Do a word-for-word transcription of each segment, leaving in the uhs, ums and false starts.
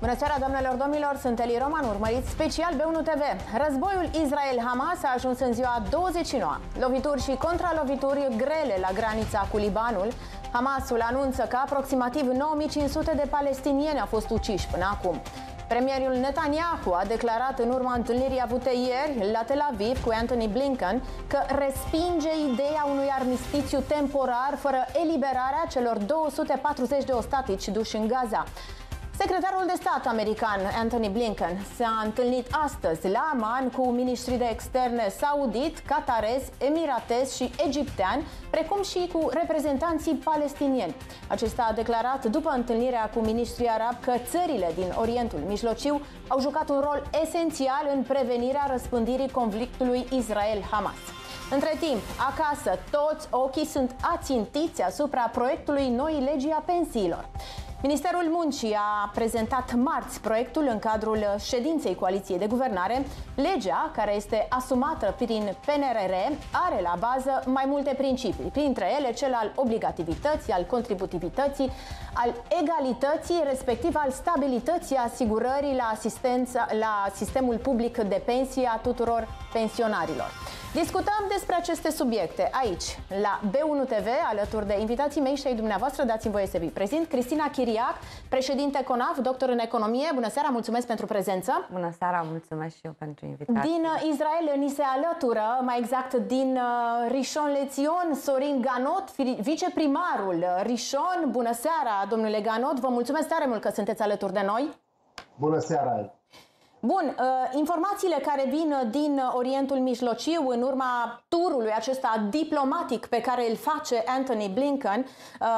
Bună seara, doamnelor, domnilor, sunt Eli Roman, urmăriți special B unu T V. Războiul Israel-Hamas a ajuns în ziua douăzeci și nouă. Lovituri și contralovituri grele la granița cu Libanul. Hamasul anunță că aproximativ nouă mii cinci sute de palestinieni au fost uciși până acum. Premierul Netanyahu a declarat în urma întâlnirii avute ieri la Tel Aviv cu Antony Blinken că respinge ideea unui armistițiu temporar fără eliberarea celor două sute patruzeci de ostatici duși în Gaza. Secretarul de stat american Antony Blinken s-a întâlnit astăzi la Amman cu miniștrii de externe saudit, catarez, emiratez și egiptean, precum și cu reprezentanții palestinieni. Acesta a declarat după întâlnirea cu miniștrii arabi că țările din Orientul Mijlociu au jucat un rol esențial în prevenirea răspândirii conflictului Israel-Hamas. Între timp, acasă, toți ochii sunt ațintiți asupra proiectului noii legii a pensiilor. Ministerul Muncii a prezentat marți proiectul în cadrul ședinței Coaliției de Guvernare. Legea, care este asumată prin P N R R, are la bază mai multe principii, printre ele cel al obligativității, al contributivității, al egalității, respectiv al stabilității asigurării la asistență la sistemul public de pensie a tuturor pensionarilor. Discutăm despre aceste subiecte aici, la B unu T V, alături de invitații mei și ai dumneavoastră. Dați-mi voie să vi prezint. Cristina Chiriac, președinte CONAF, doctor în economie. Bună seara, mulțumesc pentru prezență. Bună seara, mulțumesc și eu pentru invitație. Din Israel ni se alătură, mai exact din Rishon LeZion, Sorin Ganot, viceprimarul Rishon. Bună seara, domnule Ganot, vă mulțumesc tare mult că sunteți alături de noi. Bună seara! Bun, informațiile care vin din Orientul Mijlociu în urma turului acesta diplomatic pe care îl face Antony Blinken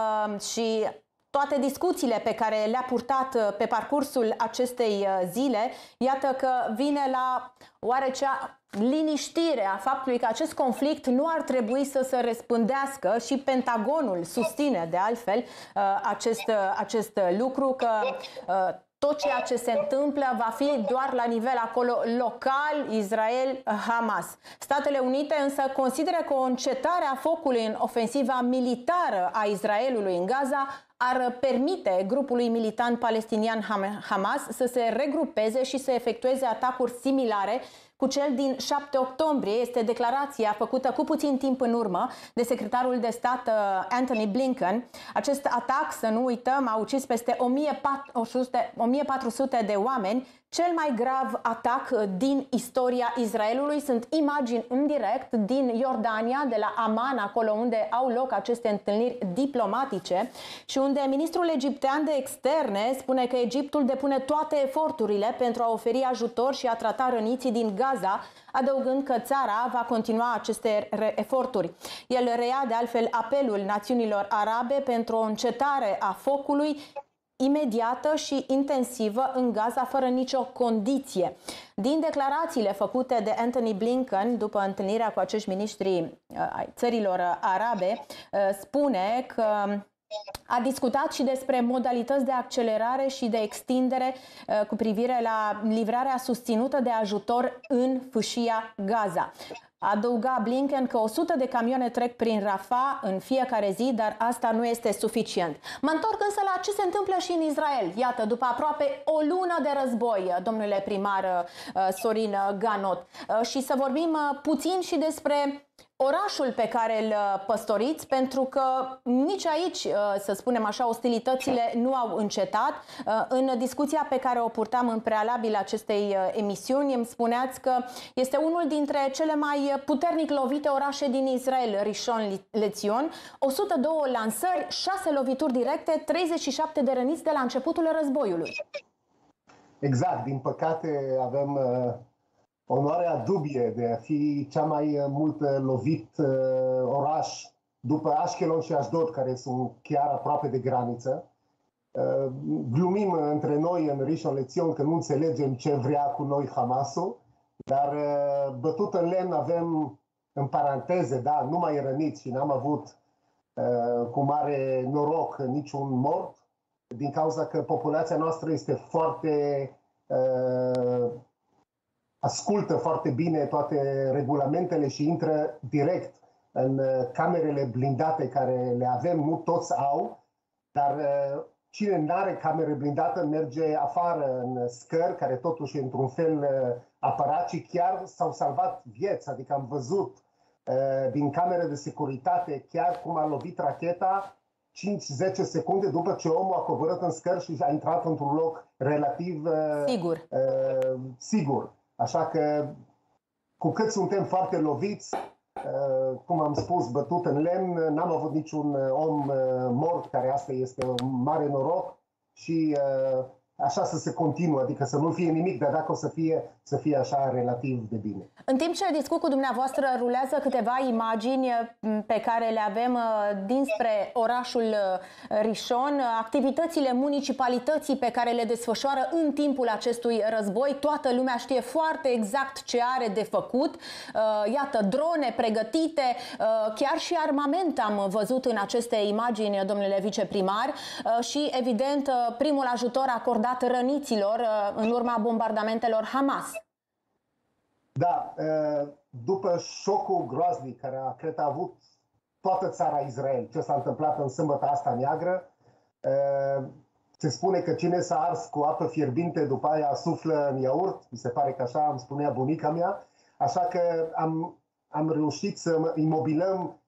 și toate discuțiile pe care le-a purtat pe parcursul acestei zile, iată că vine la oarecea liniștire a faptului că acest conflict nu ar trebui să se răspândească și Pentagonul susține de altfel acest, acest lucru, că tot ceea ce se întâmplă va fi doar la nivel acolo local, Israel-Hamas. Statele Unite însă consideră că o încetare a focului în ofensiva militară a Israelului în Gaza ar permite grupului militant palestinian Hamas să se regrupeze și să efectueze atacuri similare cu cel din șapte octombrie. Este declarația făcută cu puțin timp în urmă de secretarul de stat Antony Blinken. Acest atac, să nu uităm, a ucis peste o mie patru sute de oameni, cel mai grav atac din istoria Israelului. Sunt imagini în direct din Iordania, de la Amman, acolo unde au loc aceste întâlniri diplomatice și unde ministrul egiptean de externe spune că Egiptul depune toate eforturile pentru a oferi ajutor și a trata răniții din Gaza, adăugând că țara va continua aceste eforturi. El reia de altfel apelul națiunilor arabe pentru o încetare a focului imediată și intensivă în Gaza, fără nicio condiție. Din declarațiile făcute de Antony Blinken după întâlnirea cu acești miniștri ai țărilor arabe, spune că a discutat și despre modalități de accelerare și de extindere cu privire la livrarea susținută de ajutor în fâșia Gaza. Adăuga Blinken că o sută de camioane trec prin Rafah în fiecare zi, dar asta nu este suficient. Mă întorc însă la ce se întâmplă și în Israel. Iată, după aproape o lună de război, domnule primar Sorin Ganot, și să vorbim puțin și despre orașul pe care îl păstoriți, pentru că nici aici, să spunem așa, ostilitățile nu au încetat. În discuția pe care o purtam în prealabil acestei emisiuni, îmi spuneați că este unul dintre cele mai puternic lovite orașe din Israel, Rishon LeZion. o sută două lansări, șase lovituri directe, treizeci și șapte de răniți de la începutul războiului. Exact, din păcate avem uh, onoarea dubie de a fi cea mai mult lovit uh, oraș după Ashkelon și Ashdod, care sunt chiar aproape de graniță. Uh, glumim între noi în Rishon LeZion că nu înțelegem ce vrea cu noi Hamasul, dar uh, bătut în lemn avem, în paranteze, da, numai răniți și n-am avut uh, cu mare noroc niciun mort, din cauza că populația noastră este foarte uh, ascultă foarte bine toate regulamentele și intră direct în camerele blindate care le avem. Nu toți au, dar cine nu are cameră blindată merge afară în scări, care totuși într-un fel apărat, și chiar s-au salvat vieți. Adică am văzut din camere de securitate chiar cum a lovit racheta cinci zece secunde după ce omul a coborât în scări și a intrat într-un loc relativ sigur. Uh, sigur. Așa că cu cât suntem foarte loviți, uh, cum am spus, bătut în lemn, n-am avut niciun om uh, mort, care asta este un mare noroc, și uh, așa să se continuă, adică să nu fie nimic, dar dacă o să fie, să fie așa relativ de bine. În timp ce discut cu dumneavoastră, rulează câteva imagini pe care le avem dinspre orașul Rishon, activitățile municipalității pe care le desfășoară în timpul acestui război. Toată lumea știe foarte exact ce are de făcut. Iată, drone pregătite, chiar și armament am văzut în aceste imagini, domnule viceprimar, și evident primul ajutor acordat răniților în urma bombardamentelor Hamas. Da, după șocul groaznic care a, cred, a avut toată țara Israel, ce s-a întâmplat în sâmbătă asta neagră, se spune că cine s-a ars cu apă fierbinte după aia suflă în iaurt, mi se pare că așa îmi spunea bunica mea, așa că am, am reușit să imobilăm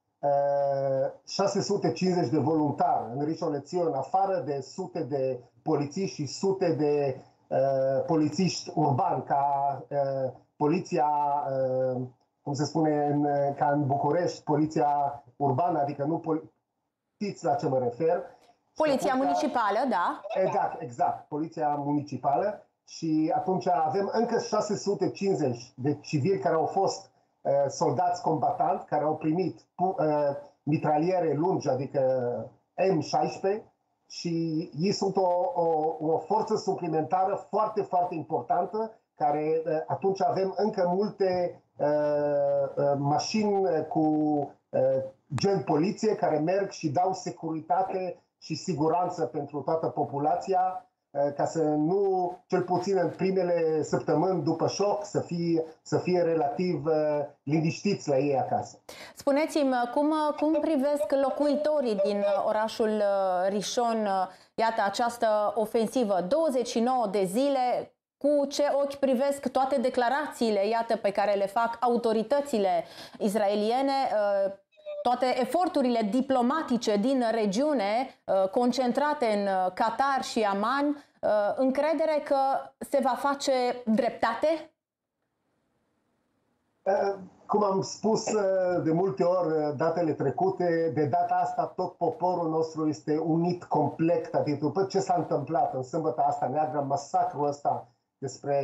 șase sute cincizeci de voluntari în Rishon LeZion, afară de sute de polițiști și sute de uh, polițiști urbani, ca uh, poliția, uh, cum se spune, în, ca în București, poliția urbană, adică nu știți la ce mă refer. Poliția atunci, municipală, da. Exact, exact, poliția municipală, și atunci avem încă șase sute cincizeci de civili care au fost uh, soldați combatanți, care au primit uh, mitraliere lungi, adică M șaisprezece, și ei sunt o, o, o forță suplimentară foarte, foarte importantă, care atunci avem încă multe uh, mașini cu uh, gen poliție care merg și dau securitate și siguranță pentru toată populația, uh, ca să nu, cel puțin în primele săptămâni după șoc, să fie, să fie relativ uh, liniștiți la ei acasă. Spuneți-mi, cum, cum privesc locuitorii din orașul Rishon, iată, această ofensivă? douăzeci și nouă de zile, cu ce ochi privesc toate declarațiile, iată, pe care le fac autoritățile israeliene, toate eforturile diplomatice din regiune, concentrate în Qatar și Amman, încredere că se va face dreptate? Cum am spus de multe ori datele trecute, de data asta tot poporul nostru este unit complet. Adică după ce s-a întâmplat în sâmbătă asta neagră, masacrul ăsta despre,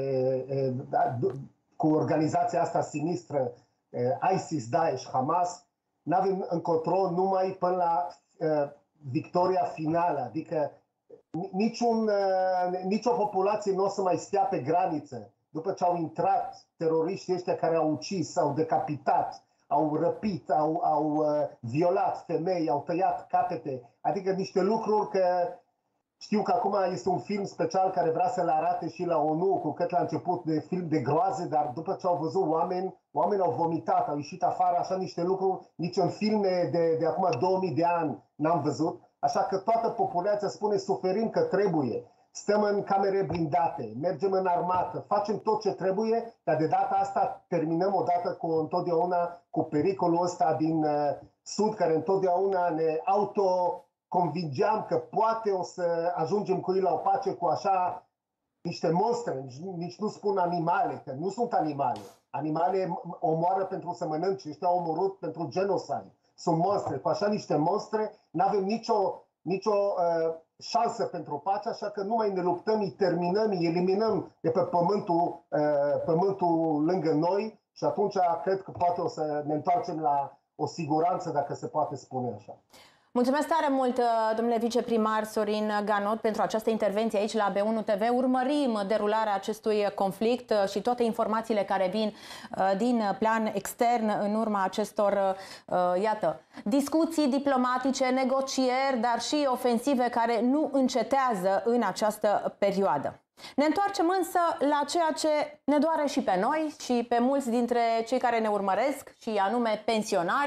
cu organizația asta sinistră, ISIS, Daesh, Hamas, n-avem încotro numai până la victoria finală. Adică niciun, nicio populație nu o să mai stea pe graniță după ce au intrat teroriștii ăștia care au ucis, au decapitat, au răpit, au, au uh, violat femei, au tăiat capete. Adică niște lucruri că știu că acum este un film special care vrea să le arate și la ONU, cu cât la început de film de groaze, dar după ce au văzut oameni, oameni au vomitat, au ieșit afară, așa niște lucruri, nici în filme de, de acum două mii de ani n-am văzut. Așa că toată populația spune, suferim că trebuie. Stăm în camere blindate, mergem în armată, facem tot ce trebuie, dar de data asta terminăm odată cu întotdeauna cu pericolul ăsta din uh, sud, care întotdeauna ne autoconvingeam că poate o să ajungem cu ei la o pace cu așa niște monstre, nici, nici nu spun animale, că nu sunt animale. Animale omoară pentru să mănânce, ăștia au omorât pentru genocide. Sunt monstre, cu așa niște monstre n-avem nicio, nicio uh, șansă pentru pace, așa că nu mai ne luptăm, îi terminăm, îi eliminăm de pe pământul, uh, pământul lângă noi, și atunci cred că poate o să ne întoarcem la o siguranță, dacă se poate spune așa. Mulțumesc tare mult, domnule viceprimar Sorin Ganot, pentru această intervenție aici la B unu T V. Urmărim derularea acestui conflict și toate informațiile care vin din plan extern în urma acestor, iată, discuții diplomatice, negocieri, dar și ofensive care nu încetează în această perioadă. Ne întoarcem însă la ceea ce ne doare și pe noi și pe mulți dintre cei care ne urmăresc, și anume pensionari.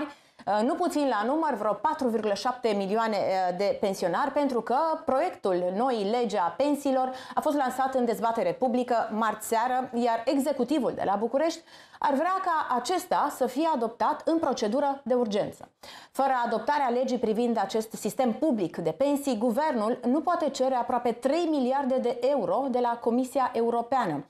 nu puțin la număr, vreo patru virgulă șapte milioane de pensionari, pentru că proiectul noii lege a pensiilor a fost lansat în dezbatere publică marți seară, iar executivul de la București ar vrea ca acesta să fie adoptat în procedură de urgență. Fără adoptarea legii privind acest sistem public de pensii, guvernul nu poate cere aproape trei miliarde de euro de la Comisia Europeană,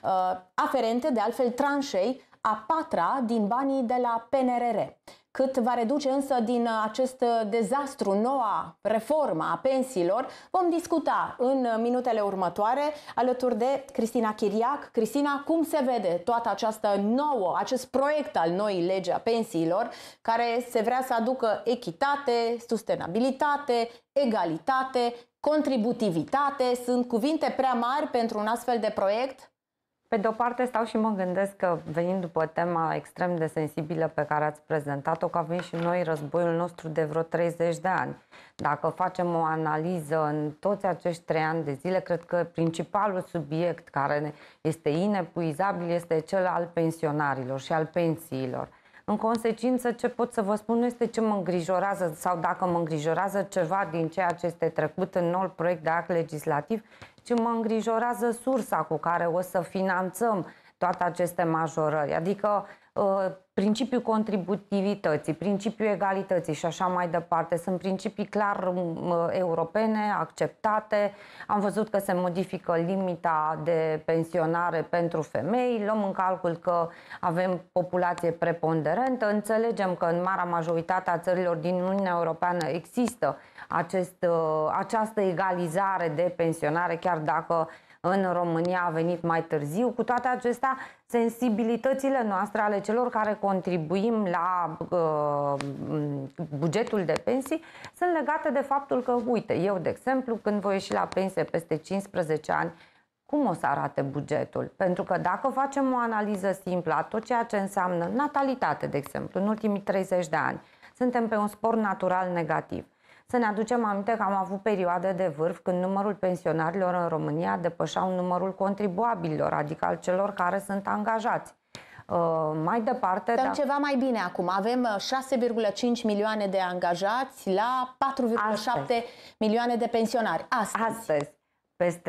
aferente de altfel tranșei a patra din banii de la P N R R. Cât va reduce însă din acest dezastru noua reformă a pensiilor, vom discuta în minutele următoare alături de Cristina Chiriac. Cristina, cum se vede toată această nouă, acest proiect al noii legi a pensiilor, care se vrea să aducă echitate, sustenabilitate, egalitate, contributivitate? Sunt cuvinte prea mari pentru un astfel de proiect? Pe de o parte stau și mă gândesc că, venind după tema extrem de sensibilă pe care ați prezentat-o, că avem și noi războiul nostru de vreo treizeci de ani. Dacă facem o analiză în toți acești trei ani de zile, cred că principalul subiect care este inepuizabil este cel al pensionarilor și al pensiilor. În consecință, ce pot să vă spun nu este ce mă îngrijorează sau dacă mă îngrijorează ceva din ceea ce este trecut în noul proiect de act legislativ, ci mă îngrijorează sursa cu care o să finanțăm toate aceste majorări. Adică principiul contributivității, principiul egalității și așa mai departe. Sunt principii clar europene, acceptate. Am văzut că se modifică limita de pensionare pentru femei. Luăm în calcul că avem populație preponderentă. Înțelegem că în marea majoritate a țărilor din Uniunea Europeană există acest, această egalizare de pensionare, chiar dacă în România a venit mai târziu. Cu toate acestea, sensibilitățile noastre ale celor care contribuim la uh, bugetul de pensii sunt legate de faptul că, uite, eu, de exemplu, când voi ieși la pensie peste cincisprezece ani, cum o să arate bugetul? Pentru că dacă facem o analiză simplă a tot ceea ce înseamnă natalitate, de exemplu, în ultimii treizeci de ani, suntem pe un spor natural negativ. Să ne aducem aminte că am avut perioade de vârf când numărul pensionarilor în România depășeau numărul contribuabililor, adică al celor care sunt angajați. Uh, mai departe... Dar da... ceva mai bine acum. Avem șase virgulă cinci milioane de angajați la patru virgulă șapte milioane de pensionari. Astăzi. Astăzi. Peste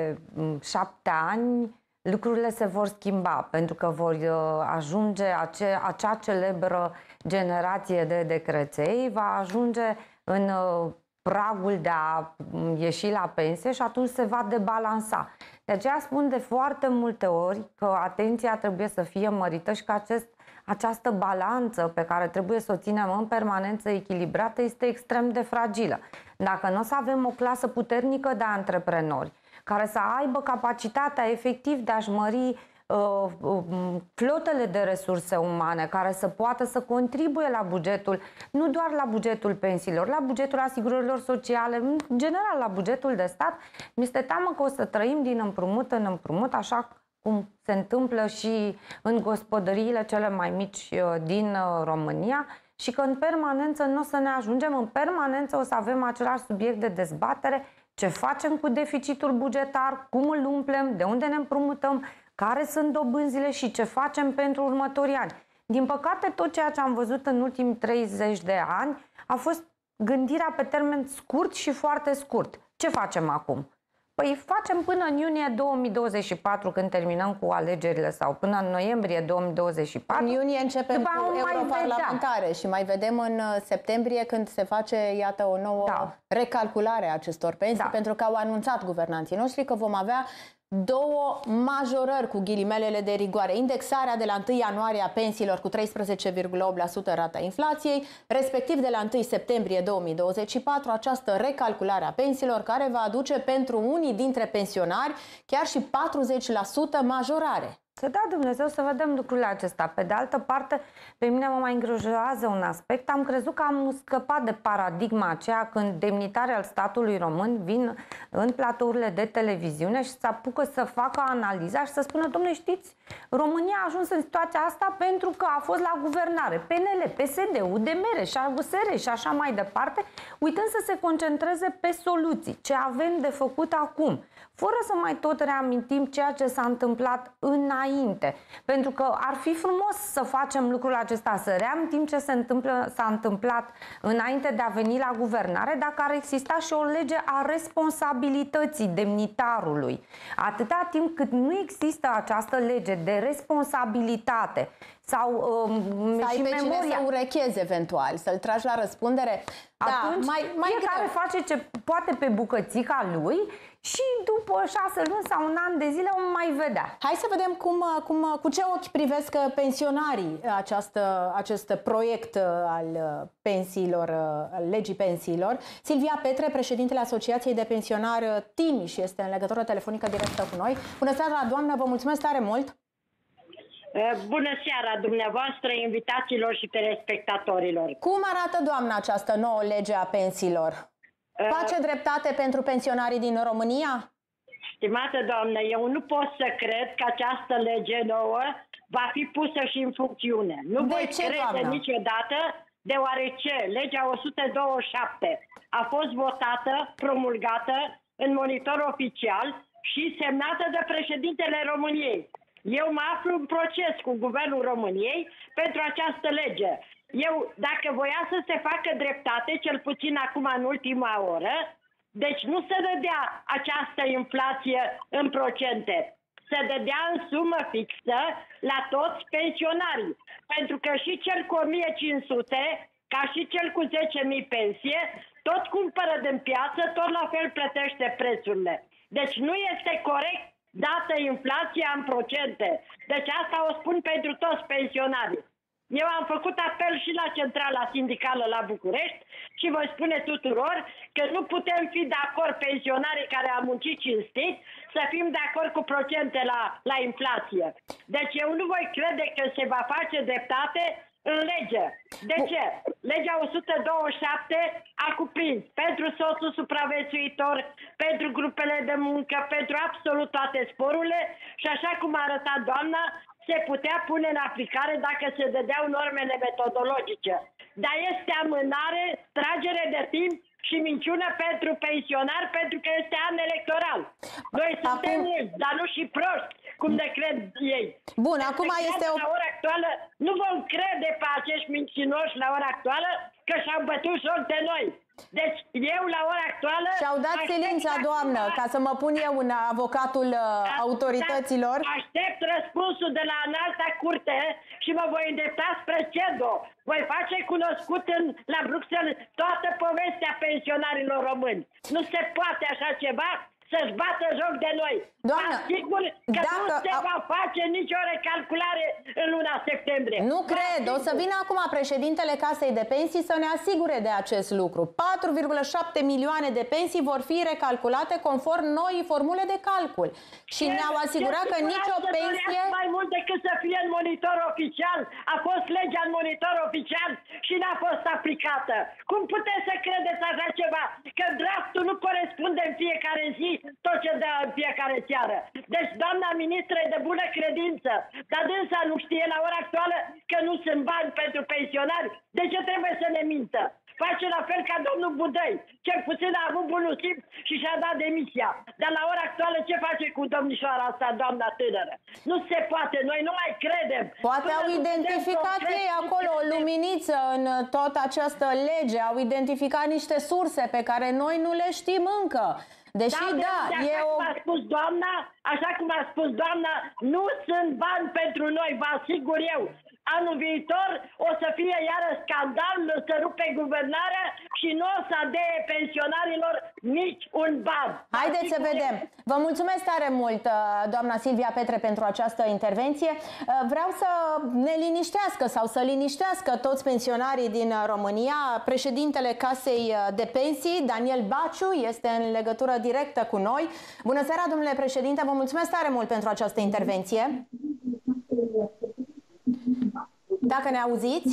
șapte ani lucrurile se vor schimba, pentru că vor ajunge ace, acea celebră generație de decreței, va ajunge în pragul de a ieși la pensie și atunci se va debalansa. De aceea spun de foarte multe ori că atenția trebuie să fie mărită și că acest, această balanță pe care trebuie să o ținem în permanență echilibrată este extrem de fragilă. Dacă nu o să avem o clasă puternică de antreprenori care să aibă capacitatea efectiv de a-și mări uh, uh, flotele de resurse umane, care să poată să contribuie la bugetul, nu doar la bugetul pensiilor, la bugetul asigurărilor sociale, în general la bugetul de stat, mi-este teamă că o să trăim din împrumut în împrumut, așa cum se întâmplă și în gospodăriile cele mai mici uh, din uh, România, și că în permanență nu o să ne ajungem, în permanență o să avem același subiect de dezbatere. Ce facem cu deficitul bugetar, cum îl umplem, de unde ne împrumutăm, care sunt dobânzile și ce facem pentru următorii ani. Din păcate, tot ceea ce am văzut în ultimii treizeci de ani a fost gândirea pe termen scurt și foarte scurt. Ce facem acum? Păi facem până în iunie două mii douăzeci și patru, când terminăm cu alegerile, sau până în noiembrie două mii douăzeci și patru. În iunie începem cu europarlamentare și mai vedem în septembrie, când se face, iată, o nouă da. recalculare a acestor pensii, da. pentru că au anunțat guvernanții noștri că vom avea două majorări cu ghilimelele de rigoare. Indexarea de la întâi ianuarie a pensiilor cu treisprezece virgulă opt la sută rata inflației, respectiv de la întâi septembrie două mii douăzeci și patru această recalculare a pensiilor, care va aduce pentru unii dintre pensionari chiar și patruzeci la sută majorare. Să dea Dumnezeu să vedem lucrurile acestea. Pe de altă parte, pe mine mă mai îngrijorează un aspect. Am crezut că am scăpat de paradigma aceea când demnitarii al statului român vin în platourile de televiziune și se apucă să facă analiza și să spună: dom'le, știți, România a ajuns în situația asta pentru că a fost la guvernare P N L, P S D, U D M R și A G S R și așa mai departe, uitând să se concentreze pe soluții, ce avem de făcut acum, fără să mai tot reamintim ceea ce s-a întâmplat înainte înainte. Pentru că ar fi frumos să facem lucrul acesta, să reamintim ce se întâmplă, s-a întâmplat înainte de a veni la guvernare, dacă ar exista și o lege a responsabilității demnitarului. Atâta timp cât nu există această lege de responsabilitate sau um, să ai și pe memoria, cine să urechezi eventual, să-l tragi la răspundere, atunci da, mai, mai fiecare greu. face ce poate pe bucățica lui și după șase luni sau un an de zile o mai vedea. Hai să vedem cum, cum, cu ce ochi privesc pensionarii această, acest proiect al pensiilor, al legii pensiilor. Silvia Petre, președintele Asociației de Pensionari Timiș, este în legătură telefonică directă cu noi. Bună seara, doamnă, vă mulțumesc tare mult! Bună seara dumneavoastră, invitațiilor și telespectatorilor. Cum arată, doamnă, această nouă lege a pensiilor? Face uh, dreptate pentru pensionarii din România? Stimată doamnă, eu nu pot să cred că această lege nouă va fi pusă și în funcțiune. Nu de voi ce, crede doamnă? Niciodată, deoarece legea o sută douăzeci și șapte a fost votată, promulgată în monitor oficial și semnată de președintele României. Eu mă aflu în proces cu Guvernul României pentru această lege. Eu, dacă voia să se facă dreptate, cel puțin acum în ultima oră, deci nu se dădea această inflație în procente. Se dădea în sumă fixă la toți pensionarii. Pentru că și cel cu o mie cinci sute, ca și cel cu zece mii pensie, tot cumpără din piață, tot la fel plătește prețurile. Deci nu este corect dată inflația în procente. Deci asta o spun pentru toți pensionarii. Eu am făcut apel și la centrala sindicală la București și vă spune tuturor că nu putem fi de acord, pensionarii care au muncit cinstit, să fim de acord cu procente la, la inflație. Deci eu nu voi crede că se va face dreptate în lege. De ce? Legea o sută douăzeci și șapte a cuprins pentru soțul supraviețuitor, pentru grupele de muncă, pentru absolut toate sporurile și așa cum a arătat doamna, se putea pune în aplicare dacă se dădeau normele metodologice. Dar este amânare, tragere de timp și minciună pentru pensionari pentru că este an electoral. Noi acum... suntem mulți, dar nu și proști, cum ne cred ei. Bun, deci acum este o... La ora actuală nu vom crede pe acești mincinoși la ora actuală că și-au bătut joc de noi. Deci eu la ora actuală... Și-au dat silința, doamnă, ca să mă pun eu în avocatul uh, autorităților. Aștept răspunsul de la înalta curte și mă voi îndrepta spre CEDO. Voi face cunoscut în, la Bruxelles toată povestea pensionarilor români. Nu se poate așa ceva să-și bată joc de noi. Doamnă, sigur că dacă... nu se va face nicio recalculare în luna septembrie. Nu cred. O să vină acum președintele Casei de Pensii să ne asigure de acest lucru. patru virgulă șapte milioane de pensii vor fi recalculate conform noii formule de calcul. Și ne-au asigurat că nicio pensie... mai mult decât să fie în monitor oficial. A fost legea în monitor oficial și n-a fost aplicată. Cum puteți să credeți așa ceva? Că draftul nu corespunde în fiecare zi tot ce dă în fiecare seară. Deci doamna ministră e de bună credință, dar dânsa nu știe la ora actuală că nu sunt bani pentru pensionari. De ce trebuie să ne mintă? Face la fel ca domnul Budăi. Cel puțin a avut bunul simț și și-a dat demisia. Dar la ora actuală ce face cu domnișoara asta, doamna tânără? Nu se poate, noi nu mai credem. Poate Până au identificat ei acolo o luminiță în toată această lege, au identificat niște surse pe care noi nu le știm încă. Deși, da, da e așa o... cum a spus doamna, așa cum a spus doamna, nu sunt bani pentru noi, vă asigur eu. Anul viitor o să fie iară scandal, să rupe guvernarea și nu o să adee pensionarilor nici un ban. Haideți să vedem. Vă mulțumesc tare mult, doamna Silvia Petre, pentru această intervenție. Vreau să ne liniștească sau să liniștească toți pensionarii din România. Președintele Casei de Pensii, Daniel Baciu, este în legătură directă cu noi. Bună seara, domnule președinte, vă mulțumesc tare mult pentru această intervenție. Dacă ne auziți,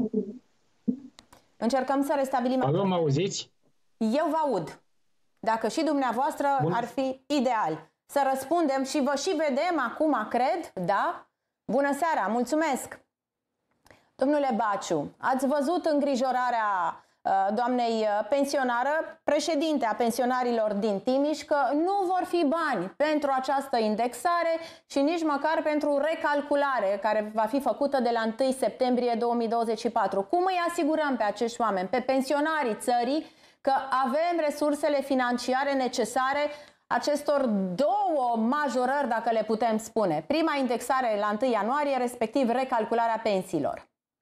încercăm să restabilim... Alo, mă auziți? Eu vă aud. Dacă și dumneavoastră, Bun. Ar fi ideal să răspundem și vă și vedem acum, cred, da? Bună seara, mulțumesc! Domnule Baciu, ați văzut îngrijorarea doamnei pensionară, președinte a pensionarilor din Timiș, că nu vor fi bani pentru această indexare și nici măcar pentru recalculare care va fi făcută de la întâi septembrie două mii douăzeci și patru. Cum îi asigurăm pe acești oameni, pe pensionarii țării, că avem resursele financiare necesare acestor două majorări, dacă le putem spune? Prima indexare la întâi ianuarie, respectiv recalcularea pensiilor.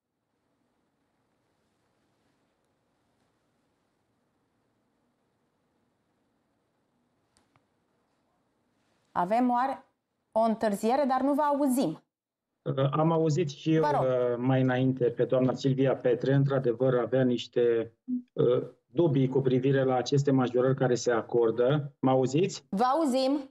Avem oare o întârziere, dar nu vă auzim. Am auzit și eu mai înainte pe doamna Silvia Petre. Într-adevăr, avea niște uh, dubii cu privire la aceste majorări care se acordă. Mă auziți? Vă auzim.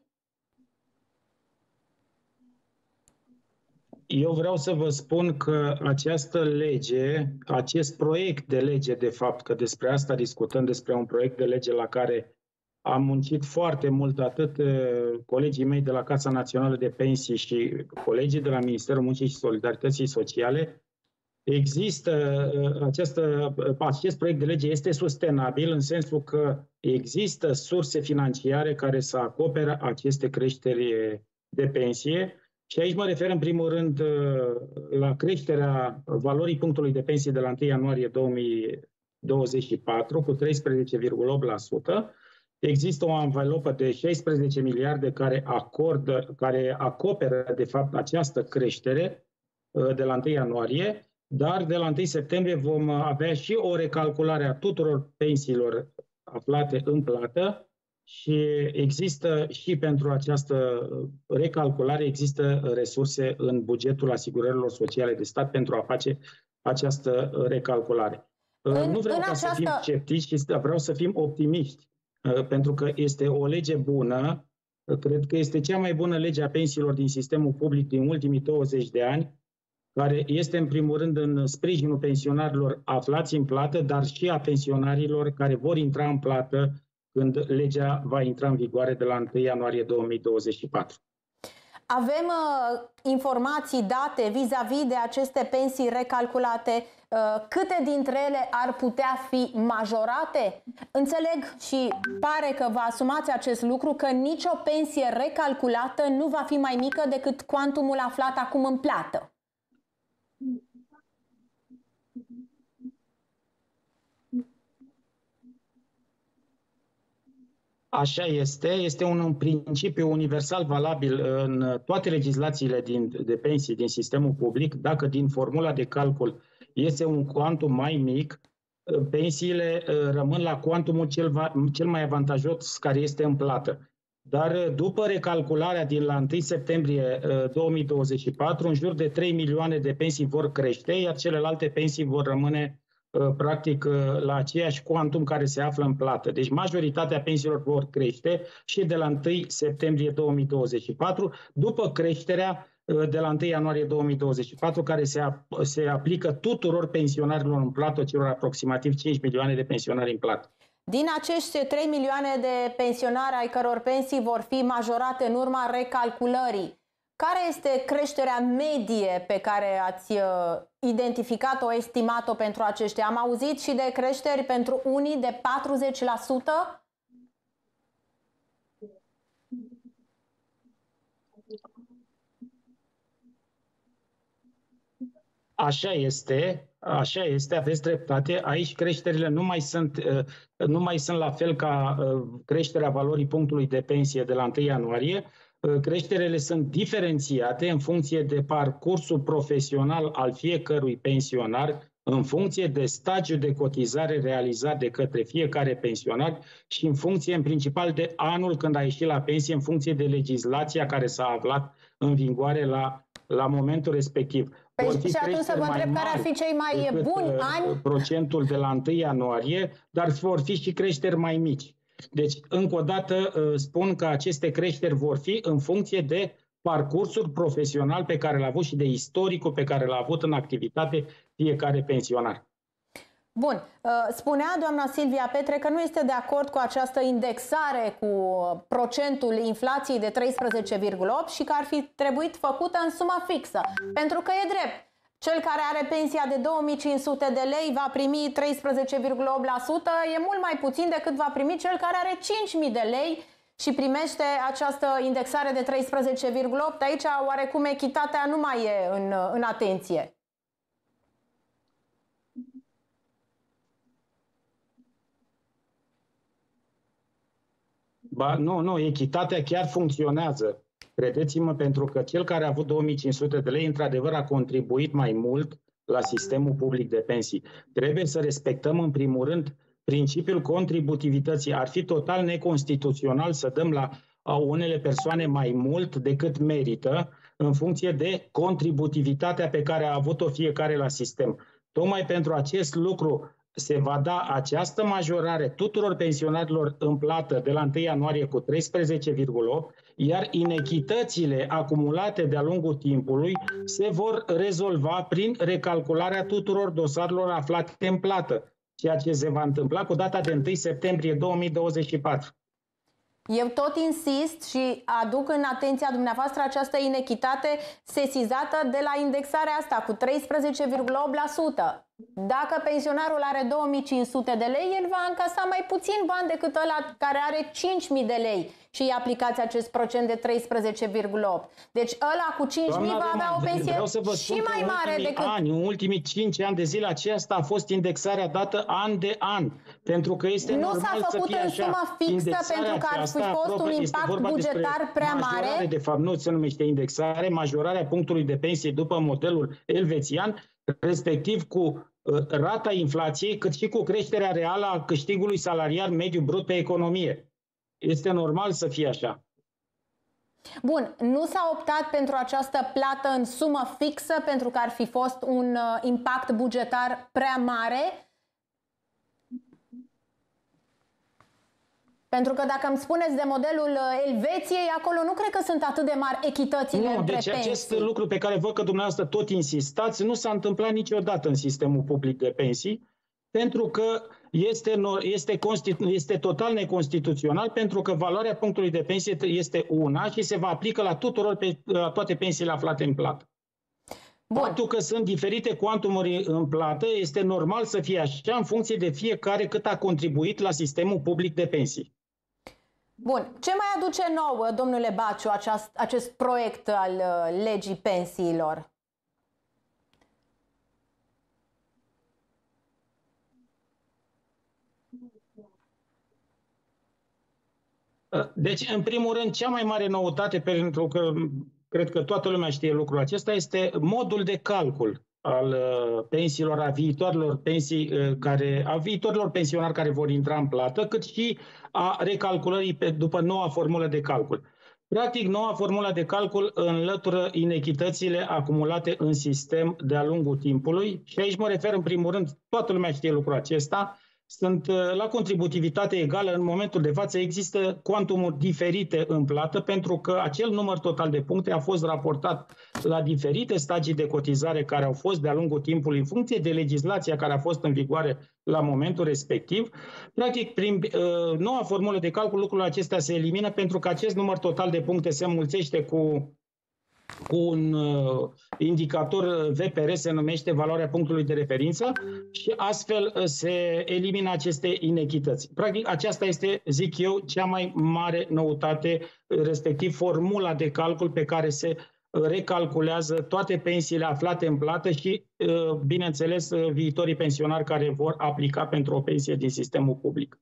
Eu vreau să vă spun că această lege, acest proiect de lege, de fapt, că despre asta discutăm, despre un proiect de lege la care am muncit foarte mult, atât colegii mei de la Casa Națională de Pensii și colegii de la Ministerul Muncii și Solidarității Sociale. Există această, acest proiect de lege este sustenabil în sensul că există surse financiare care să acopere aceste creșteri de pensie. Și aici mă refer în primul rând la creșterea valorii punctului de pensie de la întâi ianuarie două mii douăzeci și patru cu treisprezece virgulă opt la sută. Există o anvelopă de șaisprezece miliarde care, acordă, care acoperă, de fapt, această creștere de la întâi ianuarie, dar de la întâi septembrie vom avea și o recalculare a tuturor pensiilor aflate în plată și există și pentru această recalculare există resurse în bugetul asigurărilor sociale de stat pentru a face această recalculare. În, nu vreau ca această... să fim sceptici, vreau să fim optimiști. Pentru că este o lege bună, cred că este cea mai bună lege a pensiilor din sistemul public din ultimii douăzeci de ani, care este în primul rând în sprijinul pensionarilor aflați în plată, dar și a pensionarilor care vor intra în plată când legea va intra în vigoare de la întâi ianuarie două mii douăzeci și patru. Avem uh, informații, date vis-a-vis de aceste pensii recalculate? Uh, câte dintre ele ar putea fi majorate? Înțeleg și pare că vă asumați acest lucru, că nicio pensie recalculată nu va fi mai mică decât cuantumul aflat acum în plată. Așa este, este un principiu universal valabil în toate legislațiile din, de pensii din sistemul public. Dacă din formula de calcul este un cuantum mai mic, pensiile rămân la cuantumul cel, va, cel mai avantajos care este în plată. Dar după recalcularea din la întâi septembrie două mii douăzeci și patru, în jur de trei milioane de pensii vor crește, iar celelalte pensii vor rămâne practic la aceeași cuantum care se află în plată. Deci majoritatea pensiilor vor crește și de la întâi septembrie două mii douăzeci și patru, după creșterea de la întâi ianuarie două mii douăzeci și patru, care se, ap- se aplică tuturor pensionarilor în plată, celor aproximativ cinci milioane de pensionari în plată. Din acești trei milioane de pensionari ai căror pensii vor fi majorate în urma recalculării, care este creșterea medie pe care ați uh, identificat-o, estimat-o pentru aceștia? Am auzit și de creșteri pentru unii de patruzeci la sută? Așa este, așa este, aveți dreptate. Aici creșterile nu mai sunt, nu mai sunt la fel ca creșterea valorii punctului de pensie de la întâi ianuarie. Creșterile sunt diferențiate în funcție de parcursul profesional al fiecărui pensionar, în funcție de stagiul de cotizare realizat de către fiecare pensionar și în funcție, în principal, de anul când a ieșit la pensie, în funcție de legislația care s-a aflat în vigoare la, la momentul respectiv. Păi și atunci să vă întreb care ar fi cei mai buni ani? Procentul de la întâi ianuarie, dar vor fi și creșteri mai mici. Deci, încă o dată, spun că aceste creșteri vor fi în funcție de parcursul profesional pe care l-a avut și de istoricul pe care l-a avut în activitate fiecare pensionar. Bun. Spunea doamna Silvia Petre că nu este de acord cu această indexare cu procentul inflației de treisprezece virgulă opt și că ar fi trebuit făcută în sumă fixă. Pentru că e drept. Cel care are pensia de două mii cinci sute de lei va primi treisprezece virgulă opt la sută, e mult mai puțin decât va primi cel care are cinci mii de lei și primește această indexare de treisprezece virgulă opt. Aici oarecum echitatea nu mai e în, în atenție. Ba, nu, nu, echitatea chiar funcționează. Credeți-mă, pentru că cel care a avut două mii cinci sute de lei, într-adevăr, a contribuit mai mult la sistemul public de pensii. Trebuie să respectăm, în primul rând, principiul contributivității. Ar fi total neconstituțional să dăm la unele persoane mai mult decât merită în funcție de contributivitatea pe care a avut-o fiecare la sistem. Tocmai pentru acest lucru se va da această majorare tuturor pensionarilor în plată de la întâi ianuarie cu treisprezece virgulă opt, iar inechitățile acumulate de-a lungul timpului se vor rezolva prin recalcularea tuturor dosarelor aflate în plată, ceea ce se va întâmpla cu data de întâi septembrie două mii douăzeci și patru. Eu tot insist și aduc în atenția dumneavoastră această inechitate sesizată de la indexarea asta cu treisprezece virgulă opt la sută. Dacă pensionarul are două mii cinci sute de lei, el va încasa mai puțin bani decât ăla care are cinci mii de lei și îi aplicați acest procent de treisprezece virgulă opt. Deci ăla cu cinci mii va avea o pensie și mai mare decât... Ani, în ultimii cinci ani de zile, aceasta a fost indexarea dată an de an. Pentru că este nu normal s-a să făcut fie în așa. sumă fixă pentru că ar fi fost un impact bugetar prea mare. De fapt, nu se numește indexare, majorarea punctului de pensie după modelul elvețian, respectiv cu uh, rata inflației, cât și cu creșterea reală a câștigului salarial mediu brut pe economie. Este normal să fie așa. Bun, nu s-a optat pentru această plată în sumă fixă pentru că ar fi fost un uh, impact bugetar prea mare? Pentru că dacă îmi spuneți de modelul Elveției, acolo nu cred că sunt atât de mari echitățile nu, între deci pensii. Acest lucru pe care văd că dumneavoastră tot insistați, nu s-a întâmplat niciodată în sistemul public de pensii, pentru că este, este, este total neconstituțional, pentru că valoarea punctului de pensie este una și se va aplica la tuturor, pe, la toate pensiile aflate în plată. Bun. Faptul că sunt diferite cuantumuri în plată, este normal să fie așa în funcție de fiecare cât a contribuit la sistemul public de pensii. Bun. Ce mai aduce nou, domnule Baciu, aceast, acest proiect al uh, legii pensiilor? Deci, în primul rând, cea mai mare noutate, pentru că cred că toată lumea știe lucrul acesta, este modul de calcul al pensiilor, a viitorilor pensii care, a viitorilor pensionari care vor intra în plată, cât și a recalculării pe, după noua formulă de calcul. Practic, noua formulă de calcul înlătură inechitățile acumulate în sistem de-a lungul timpului și aici mă refer în primul rând, toată lumea știe lucrul acesta, sunt la contributivitate egală. În momentul de față există cuantumuri diferite în plată pentru că acel număr total de puncte a fost raportat la diferite stagii de cotizare care au fost de-a lungul timpului în funcție de legislația care a fost în vigoare la momentul respectiv. Practic, prin uh, noua formulă de calcul, lucrurile acestea se elimină pentru că acest număr total de puncte se înmulțește cu cu un uh, indicator V P R, se numește valoarea punctului de referință și astfel uh, se elimină aceste inechități. Practic, aceasta este, zic eu, cea mai mare noutate, respectiv formula de calcul pe care se recalculează toate pensiile aflate în plată și, uh, bineînțeles, uh, viitorii pensionari care vor aplica pentru o pensie din sistemul public.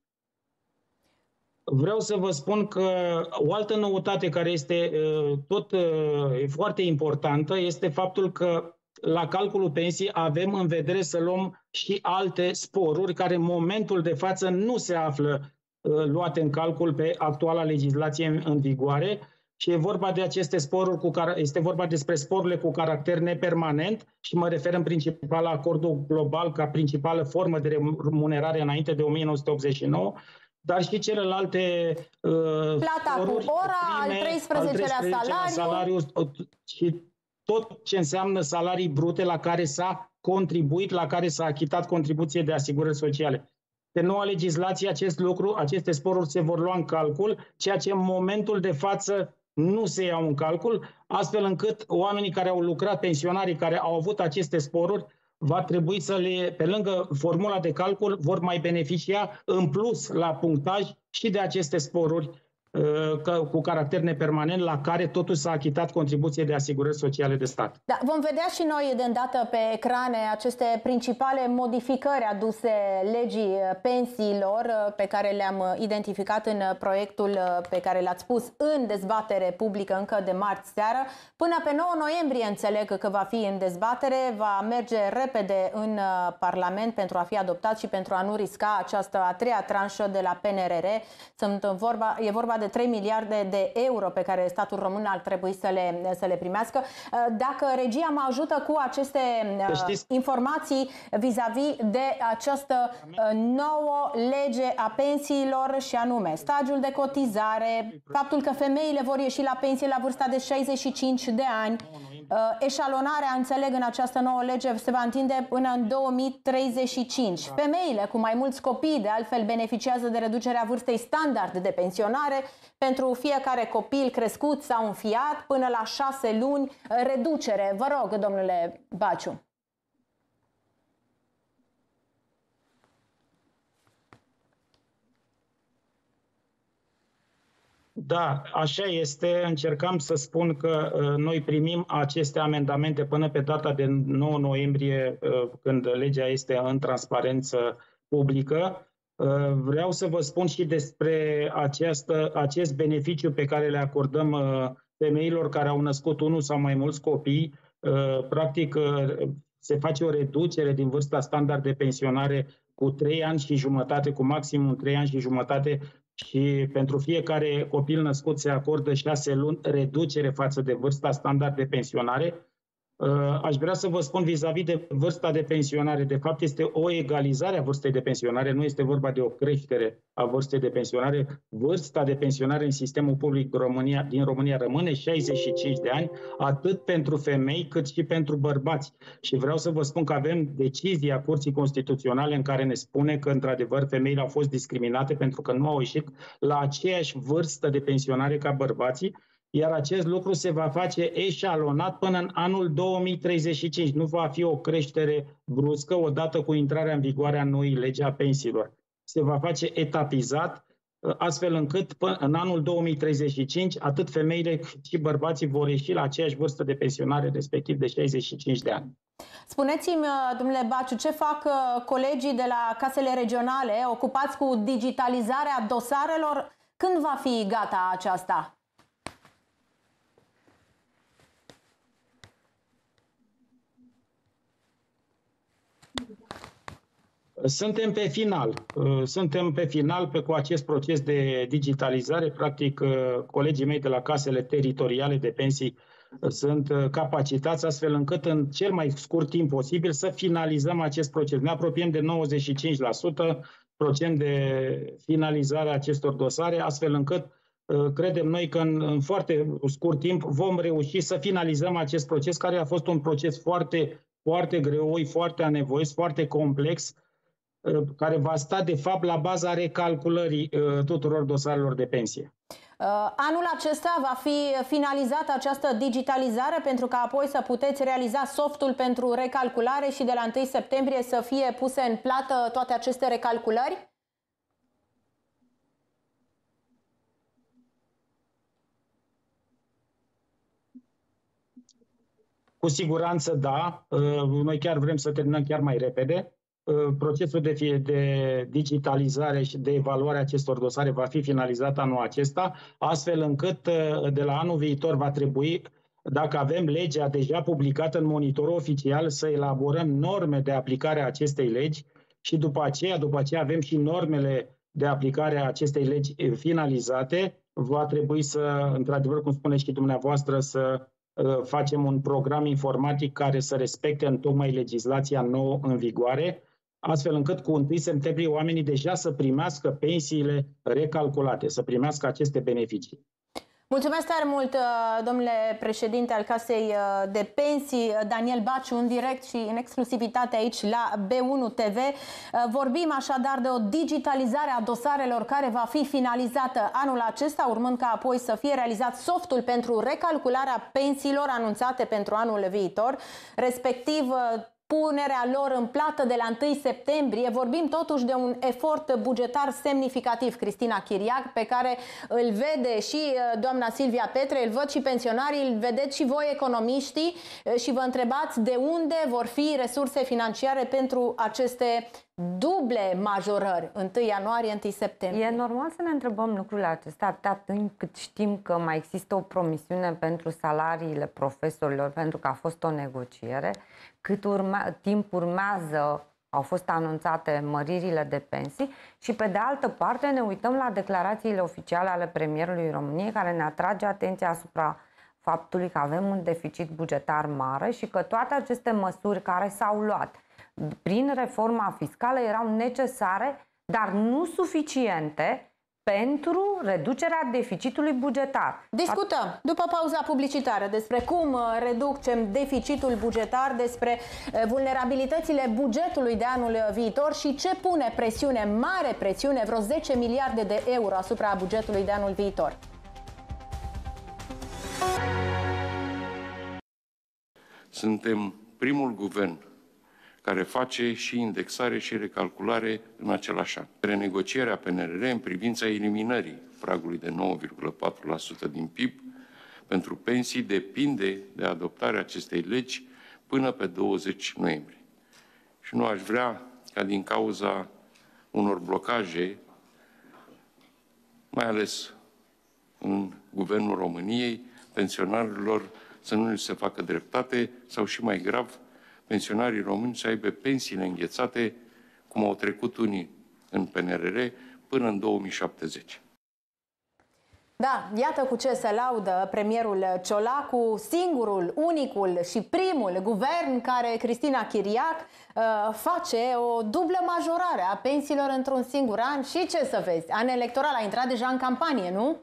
Vreau să vă spun că o altă noutate care este tot foarte importantă este faptul că la calculul pensii avem în vedere să luăm și alte sporuri care în momentul de față nu se află luate în calcul pe actuala legislație în vigoare și e vorba de aceste sporuri cu care este vorba despre sporurile cu caracter nepermanent și mă refer în principal la acordul global ca principală formă de remunerare înainte de o mie nouă sute optzeci și nouă, dar și celelalte uh, plata sporuri, cu ora, prime, al treisprezecelea salariu. salariu și tot ce înseamnă salarii brute la care s-a contribuit, la care s-a achitat contribuție de asigurări sociale. Pe noua legislație, acest lucru, aceste sporuri se vor lua în calcul, ceea ce în momentul de față nu se iau în calcul, astfel încât oamenii care au lucrat, pensionarii care au avut aceste sporuri, va trebui să le, pe lângă formula de calcul, vor mai beneficia în plus la punctaj și de aceste sporuri cu caracter nepermanent, la care totuși s-a achitat contribuție de asigurări sociale de stat. Da, vom vedea și noi de îndată pe ecrane aceste principale modificări aduse legii pensiilor pe care le-am identificat în proiectul pe care l-ați pus în dezbatere publică încă de marți seară. Până pe nouă noiembrie înțeleg că va fi în dezbatere, va merge repede în Parlament pentru a fi adoptat și pentru a nu risca această a treia tranșă de la P N R R. Sunt vorba, e vorba de de trei miliarde de euro pe care statul român ar trebui să le, să le primească. Dacă regia mă ajută cu aceste informații vis-a-vis de această nouă lege a pensiilor și anume stagiul de cotizare, faptul că femeile vor ieși la pensie la vârsta de șaizeci și cinci de ani, eșalonarea, înțeleg, în această nouă lege se va întinde până în două mii treizeci și cinci. Femeile cu mai mulți copii, de altfel, beneficiază de reducerea vârstei standard de pensionare pentru fiecare copil crescut sau înfiat până la șase luni reducere. Vă rog, domnule Baciu. Da, așa este. Încercam să spun că uh, noi primim aceste amendamente până pe data de nouă noiembrie, uh, când legea este în transparență publică. Uh, vreau să vă spun și despre această, acest beneficiu pe care le acordăm uh, femeilor care au născut unul sau mai mulți copii. Uh, practic, uh, se face o reducere din vârsta standard de pensionare cu trei ani și jumătate, cu maximum trei ani și jumătate, și pentru fiecare copil născut se acordă șase luni reducere față de vârsta standard de pensionare. Aș vrea să vă spun vis-a-vis de vârsta de pensionare, de fapt este o egalizare a vârstei de pensionare, nu este vorba de o creștere a vârstei de pensionare. Vârsta de pensionare în sistemul public România, din România rămâne șaizeci și cinci de ani, atât pentru femei cât și pentru bărbați. Și vreau să vă spun că avem decizia Curții Constituționale în care ne spune că, într-adevăr, femeile au fost discriminate pentru că nu au ieșit la aceeași vârstă de pensionare ca bărbații, iar acest lucru se va face eșalonat până în anul două mii treizeci și cinci. Nu va fi o creștere bruscă odată cu intrarea în vigoare a noii legi a pensiilor. Se va face etapizat, astfel încât până în anul două mii treizeci și cinci atât femeile cât și bărbații vor ieși la aceeași vârstă de pensionare, respectiv de șaizeci și cinci de ani. Spuneți-mi, domnule Baciu, ce fac colegii de la casele regionale ocupați cu digitalizarea dosarelor? Când va fi gata aceasta? Suntem pe final. Suntem pe final pe, cu acest proces de digitalizare. Practic, colegii mei de la casele teritoriale de pensii sunt capacitați astfel încât în cel mai scurt timp posibil să finalizăm acest proces. Ne apropiem de nouăzeci și cinci la sută procent de finalizare a acestor dosare, astfel încât credem noi că în, în foarte scurt timp vom reuși să finalizăm acest proces, care a fost un proces foarte, foarte greoi, foarte anevoios, foarte complex, care va sta de fapt la baza recalculării uh, tuturor dosarelor de pensie. Uh, anul acesta va fi finalizată această digitalizare pentru ca apoi să puteți realiza softul pentru recalculare și de la întâi septembrie să fie puse în plată toate aceste recalculări? Cu siguranță da. Uh, noi chiar vrem să terminăm chiar mai repede. Procesul de, de digitalizare și de evaluare a acestor dosare va fi finalizat anul acesta, astfel încât de la anul viitor va trebui, dacă avem legea deja publicată în monitorul oficial, să elaborăm norme de aplicare a acestei legi și după aceea, după aceea avem și normele de aplicare a acestei legi finalizate. Va trebui să, într-adevăr, cum spuneți și dumneavoastră, să facem un program informatic care să respecte întocmai legislația nouă în vigoare, astfel încât cu întâi septembrie oamenii deja să primească pensiile recalculate, să primească aceste beneficii. Mulțumesc tare mult, domnule președinte al Casei de Pensii, Daniel Baciu, în direct și în exclusivitate aici la B unu T V. Vorbim așadar de o digitalizare a dosarelor care va fi finalizată anul acesta, urmând ca apoi să fie realizat softul pentru recalcularea pensiilor anunțate pentru anul viitor, respectiv punerea lor în plată de la întâi septembrie. Vorbim totuși de un efort bugetar semnificativ, Cristina Chiriac, pe care îl vede și doamna Silvia Petre, îl văd și pensionarii, îl vedeți și voi economiștii și vă întrebați de unde vor fi resurse financiare pentru aceste duble majorări, întâi ianuarie, întâi septembrie. E normal să ne întrebăm lucrurile acestea atâta timp cât știm că mai există o promisiune pentru salariile profesorilor, pentru că a fost o negociere, cât urma, timp urmează, au fost anunțate măririle de pensii și pe de altă parte ne uităm la declarațiile oficiale ale premierului României, care ne atrage atenția asupra faptului că avem un deficit bugetar mare și că toate aceste măsuri care s-au luat prin reforma fiscală erau necesare, dar nu suficiente pentru reducerea deficitului bugetar. Discutăm după pauza publicitară despre cum reducem deficitul bugetar, despre vulnerabilitățile bugetului de anul viitor și ce pune presiune, mare presiune, vreo zece miliarde de euro asupra bugetului de anul viitor. Suntem primul guvern care face și indexare și recalculare în același an. Renegocierea P N R R în privința eliminării pragului de nouă virgulă patru la sută din P I B pentru pensii depinde de adoptarea acestei legi până pe douăzeci noiembrie. Și nu aș vrea ca din cauza unor blocaje, mai ales în Guvernul României, pensionarilor să nu li se facă dreptate sau, și mai grav, pensionarii români să aibă pensiile înghețate, cum au trecut unii în P N R R, până în două mii șaptezeci. Da, iată cu ce se laudă premierul Ciolacu, singurul, unicul și primul guvern care, Cristina Chiriac, face o dublă majorare a pensiilor într-un singur an. Și ce să vezi, an electoral, a intrat deja în campanie, nu?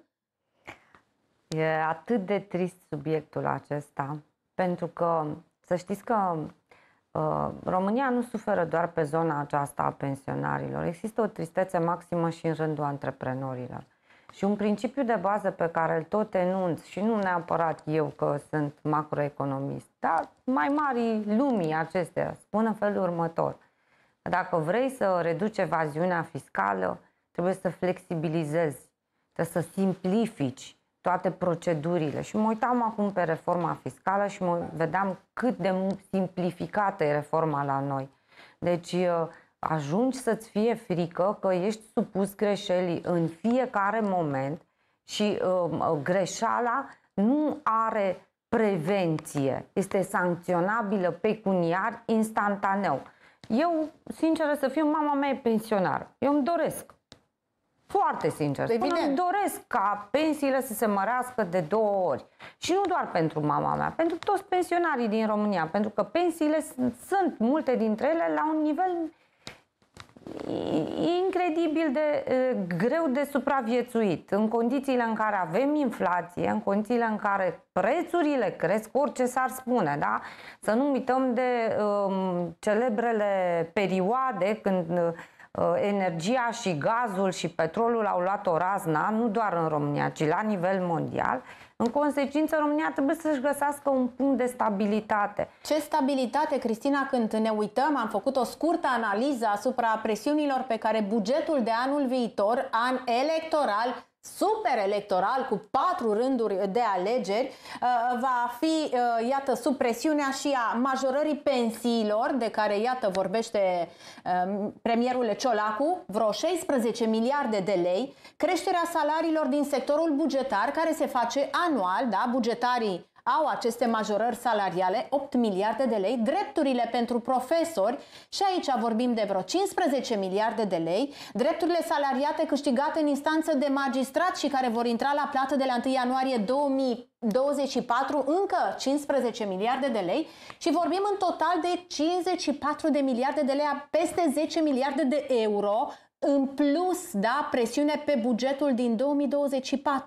E atât de trist subiectul acesta, pentru că să știți că uh, România nu suferă doar pe zona aceasta a pensionarilor. Există o tristețe maximă și în rândul antreprenorilor. Și un principiu de bază pe care îl tot enunț, și nu neapărat eu că sunt macroeconomist, dar mai mari lumii acestea, spun în felul următor. Dacă vrei să reduci evaziunea fiscală, trebuie să flexibilizezi, trebuie să simplifici toate procedurile. Și mă uitam acum pe reforma fiscală și mă vedeam cât de simplificată e reforma la noi. Deci ajungi să-ți fie frică că ești supus greșelii în fiecare moment și uh, greșeala nu are prevenție. Este sancționabilă pecuniar instantaneu. Eu, sinceră să fiu, mama mea e pensionară. Eu îmi doresc, foarte sincer, spun, îmi doresc ca pensiile să se mărească de două ori. Și nu doar pentru mama mea, pentru toți pensionarii din România, pentru că pensiile sunt, sunt multe dintre ele, la un nivel incredibil de uh, greu de supraviețuit, în condițiile în care avem inflație, în condițiile în care prețurile cresc, orice s-ar spune, da? Să nu uităm de uh, celebrele perioade când uh, energia și gazul și petrolul au luat o razna, nu doar în România, ci la nivel mondial. În consecință, România trebuie să-și găsească un punct de stabilitate. Ce stabilitate, Cristina, când ne uităm, am făcut o scurtă analiză asupra presiunilor pe care bugetul de anul viitor, an electoral, super electoral, cu patru rânduri de alegeri, va fi, iată, sub presiunea și a majorării pensiilor, de care, iată, vorbește premierul Ciolacu, vreo șaisprezece miliarde de lei, creșterea salariilor din sectorul bugetar, care se face anual, da, bugetarii au aceste majorări salariale, opt miliarde de lei, drepturile pentru profesori, și aici vorbim de vreo cincisprezece miliarde de lei, drepturile salariate câștigate în instanță de magistrat și care vor intra la plată de la întâi ianuarie două mii douăzeci și patru, încă cincisprezece miliarde de lei, și vorbim în total de cincizeci și patru de miliarde de lei, peste zece miliarde de euro în plus, da, presiune pe bugetul din două mii douăzeci și patru.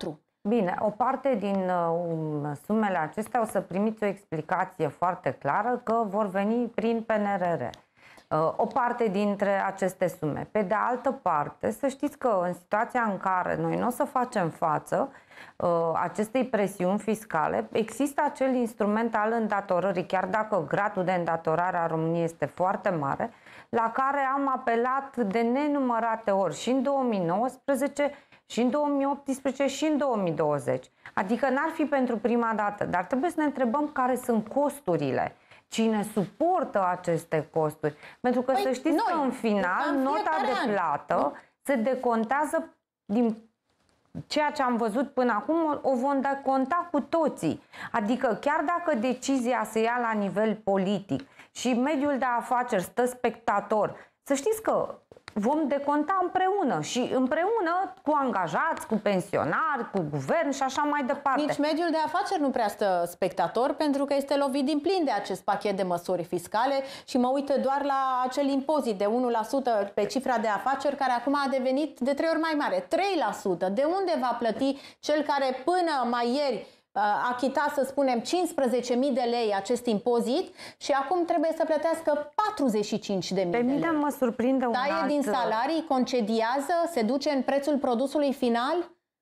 Bine, o parte din uh, sumele acestea o să primiți o explicație foarte clară că vor veni prin P N R R. Uh, o parte dintre aceste sume. Pe de altă parte, să știți că în situația în care noi nu o să facem față uh, acestei presiuni fiscale, există acel instrument al îndatorării, chiar dacă gradul de îndatorare a României este foarte mare, la care am apelat de nenumărate ori și în două mii nouăsprezece, și în două mii optsprezece și în două mii douăzeci. Adică n-ar fi pentru prima dată, dar trebuie să ne întrebăm care sunt costurile. Cine suportă aceste costuri? Pentru că păi să știți noi, că în final nota de plată an. se decontează din ceea ce am văzut până acum, o vom deconta cu toții. Adică chiar dacă decizia se ia la nivel politic și mediul de afaceri stă spectator, să știți că vom deconta împreună și împreună cu angajați, cu pensionari, cu guvern și așa mai departe. Nici mediul de afaceri nu prea stă spectator pentru că este lovit din plin de acest pachet de măsuri fiscale și mă uită doar la acel impozit de unu la sută pe cifra de afaceri care acum a devenit de trei ori mai mare, trei la sută. De unde va plăti cel care până mai ieri achita, să spunem, cincisprezece mii de lei acest impozit și acum trebuie să plătească patruzeci și cinci de mii de lei. Pe mine mă surprinde un Taie alt... din salarii, concediază, se duce în prețul produsului final?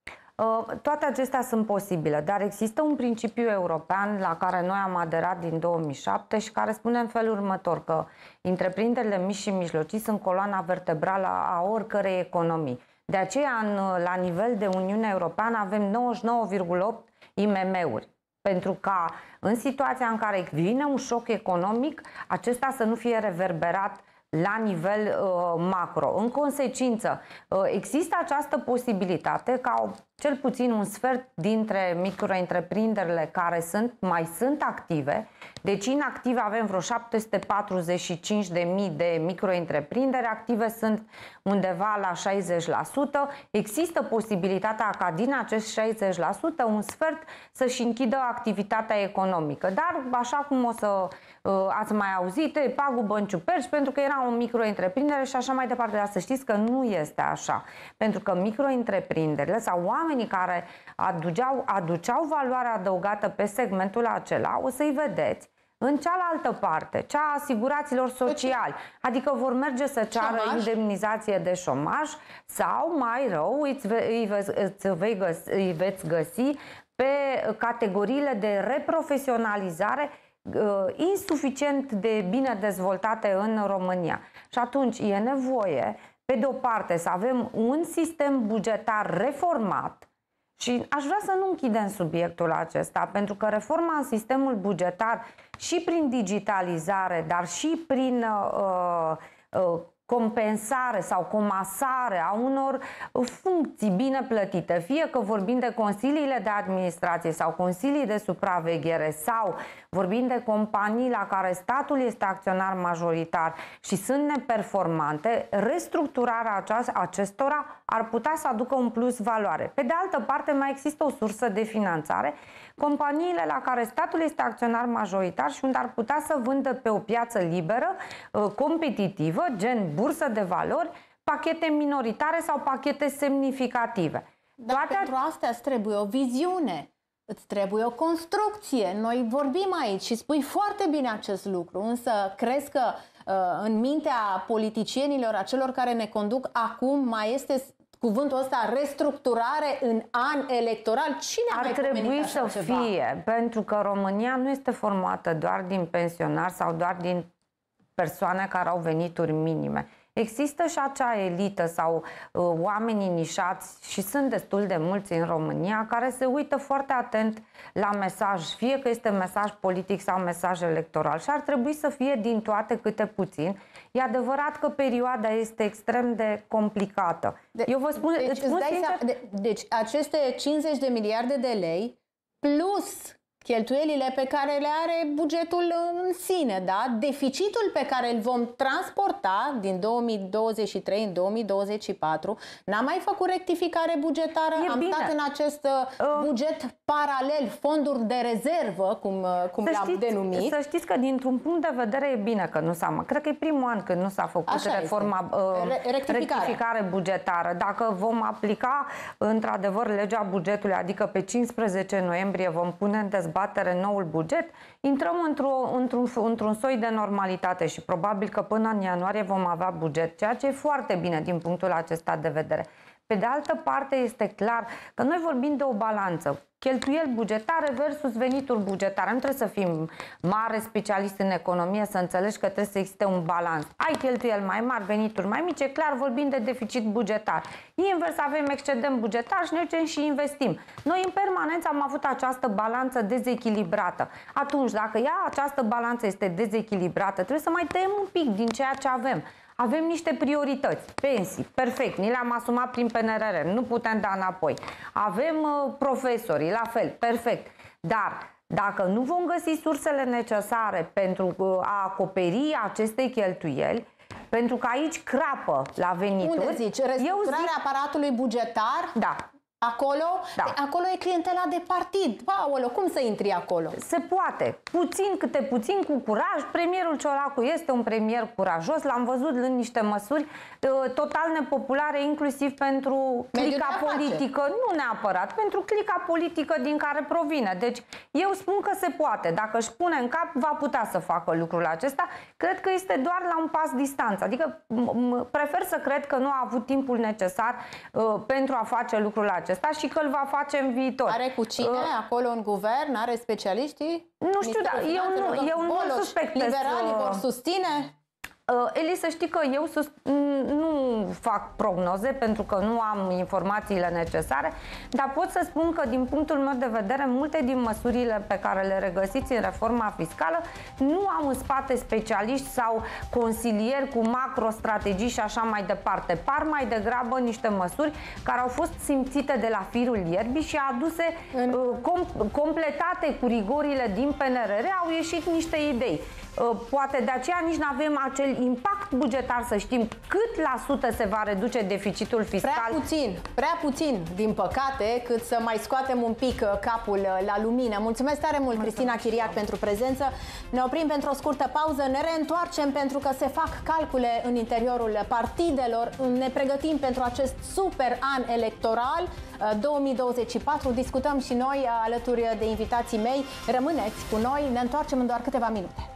Toate acestea sunt posibile, dar există un principiu european la care noi am aderat din două mii șapte și care spune în felul următor, că întreprinderile mici și mijlocii sunt coloana vertebrală a oricărei economii. De aceea, în, la nivel de Uniune Europeană, avem nouăzeci și nouă virgulă opt I M M-uri. Pentru ca în situația în care vine un șoc economic, acesta să nu fie reverberat la nivel uh, macro. În consecință, uh, există această posibilitate ca cel puțin un sfert dintre micro-întreprinderile care sunt, mai sunt active, deci inactive avem vreo șapte sute patruzeci și cinci de mii de micro-întreprinderi, active sunt undeva la șaizeci la sută. Există posibilitatea ca din acest șaizeci la sută un sfert să-și închidă activitatea economică. Dar, așa cum o să uh, ați mai auzit, e pagubă în ciuperci pentru că era o micro-întreprindere și așa mai departe. Dar să știți că nu este așa. Pentru că micro-întreprinderile sau oamenii care aduceau, aduceau valoare adăugată pe segmentul acela, o să-i vedeți în cealaltă parte, cea a asiguraților sociali, adică vor merge să ceară șomaj, indemnizație de șomaj sau, mai rău, îți, ve îți, vei găsi, îi veți găsi pe categoriile de reprofesionalizare uh, insuficient de bine dezvoltate în România. Și atunci e nevoie, pe de o parte, să avem un sistem bugetar reformat. Și aș vrea să nu închidem subiectul acesta, pentru că reforma în sistemul bugetar și prin digitalizare, dar și prin uh, uh, compensare sau comasare a unor funcții bine plătite, fie că vorbim de consiliile de administrație sau consilii de supraveghere sau vorbim de companii la care statul este acționar majoritar și sunt neperformante, restructurarea acestora ar putea să aducă un plus valoare. Pe de altă parte, mai există o sursă de finanțare, companiile la care statul este acționar majoritar și unde ar putea să vândă pe o piață liberă, competitivă, gen bursă de valori, pachete minoritare sau pachete semnificative. Dar Toate... pentru asta îți trebuie o viziune, îți trebuie o construcție. Noi vorbim aici și spui foarte bine acest lucru, însă crezi că uh, în mintea politicienilor, a celor care ne conduc acum, mai este cuvântul ăsta restructurare în an electoral? Cine ar trebui să ceva? fie, pentru că România nu este formată doar din pensionari sau doar din persoane care au venituri minime. Există și acea elită sau uh, oamenii nișați și sunt destul de mulți în România care se uită foarte atent la mesaj, fie că este mesaj politic sau mesaj electoral și ar trebui să fie din toate câte puțin. E adevărat că perioada este extrem de complicată. De, Eu vă spun, deci, îți spun sincer... de, deci aceste cincizeci de miliarde de lei plus cheltuielile pe care le are bugetul în sine, da? Deficitul pe care îl vom transporta din două mii douăzeci și trei în două mii douăzeci și patru, n-am mai făcut rectificare bugetară, e am bine. stat în acest uh, buget paralel, fonduri de rezervă, cum, cum le-am denumit. Să știți că dintr-un punct de vedere e bine că nu s-a, cred că e primul an când nu s-a făcut Așa reforma, uh, rectificare. rectificare bugetară. Dacă vom aplica într-adevăr legea bugetului, adică pe cincisprezece noiembrie vom pune în dezbatere noul buget, intrăm într-o, într-un, într-un soi de normalitate și probabil că până în ianuarie vom avea buget, ceea ce e foarte bine din punctul acesta de vedere. Pe de altă parte, este clar că noi vorbim de o balanță. Cheltuieli bugetare versus venituri bugetare. Nu trebuie să fim mare specialist în economie să înțelegi că trebuie să existe un balans. Ai cheltuieli mai mari, venituri mai mici, e clar, vorbim de deficit bugetar. Invers, avem excedent bugetar și ne ducem și investim. Noi în permanență am avut această balanță dezechilibrată. Atunci, dacă ea, această balanță este dezechilibrată, trebuie să mai tăiem un pic din ceea ce avem. Avem niște priorități, pensii, perfect, ni le-am asumat prin P N R R, nu putem da înapoi. Avem uh, profesorii, la fel, perfect. Dar dacă nu vom găsi sursele necesare pentru uh, a acoperi aceste cheltuieli, pentru că aici crapă la venituri... Unde zici? Restructurarea zic... aparatului bugetar? Da. Acolo? Da. Acolo e clientela de partid. Paolo, cum să intri acolo? Se poate. Puțin câte puțin, cu curaj. Premierul Ciolacu este un premier curajos. L-am văzut în niște măsuri uh, total nepopulare, inclusiv pentru clica politică. Nu neapărat, pentru clica politică din care provine. Deci eu spun că se poate. Dacă își pune în cap, va putea să facă lucrul acesta. Cred că este doar la un pas distanță. Adică prefer să cred că nu a avut timpul necesar uh, pentru a face lucrul acesta. Și că îl va face în viitor. Are cu cine uh, acolo în guvern? Are specialiștii? Nu știu, dar eu nu, eu nu suspectez. Liberalii vor susține? Uh, Eli, să știi că eu sus, nu fac prognoze pentru că nu am informațiile necesare, dar pot să spun că din punctul meu de vedere multe din măsurile pe care le regăsiți în reforma fiscală nu au în spate specialiști sau consilieri cu macrostrategii și așa mai departe. Par mai degrabă niște măsuri care au fost simțite de la firul ierbii și aduse în... uh, com completate cu rigorile din P N R R, au ieșit niște idei. Poate de aceea nici nu avem acel impact bugetar să știm cât la sută se va reduce deficitul fiscal. Prea puțin, prea puțin, din păcate, cât să mai scoatem un pic capul la lumină. Mulțumesc tare mult, Mulțumesc. Cristina Chiriac, pentru prezență. Ne oprim pentru o scurtă pauză, ne reîntoarcem pentru că se fac calcule în interiorul partidelor. Ne pregătim pentru acest super an electoral două mii douăzeci și patru. Discutăm și noi alături de invitații mei. Rămâneți cu noi, ne întoarcem în doar câteva minute.